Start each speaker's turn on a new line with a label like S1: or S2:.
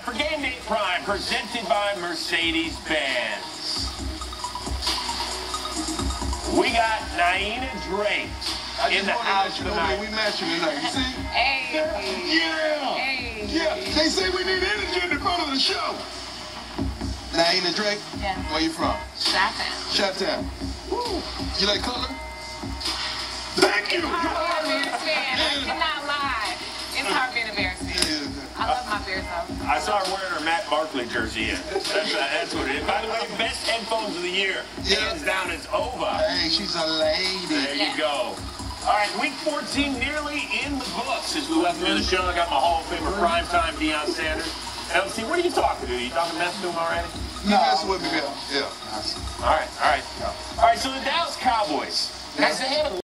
S1: for Game Day Prime, presented by Mercedes-Benz. We got Naina Drake in the house tonight.
S2: We matching tonight, you see?
S3: Hey.
S2: Yeah.
S3: Hey.
S2: Yeah. They say we need energy in the front of the show. Naina Drake?
S3: Yeah.
S2: Where you from?
S3: Chi-Town.
S2: Woo. You like color? Thank you.
S3: It's hard being a fan. I cannot lie. It's hard being a Bears fan. I love my Bears though.
S1: I saw her wearing her Matt Barkley jersey in. That's what it is. By the way, best headphones of the year. Hands down, it's over.
S2: Hey, she's a lady.
S1: There you go. All right, week 14 nearly in the books. As we welcome to the show, I got my Hall of Famer Primetime Deion Sanders. LC, what are you talking to? You talking mess to him already?
S2: You messing with me, Bill? Yeah.
S1: All right. All right, so the Dallas Cowboys, guys, they had a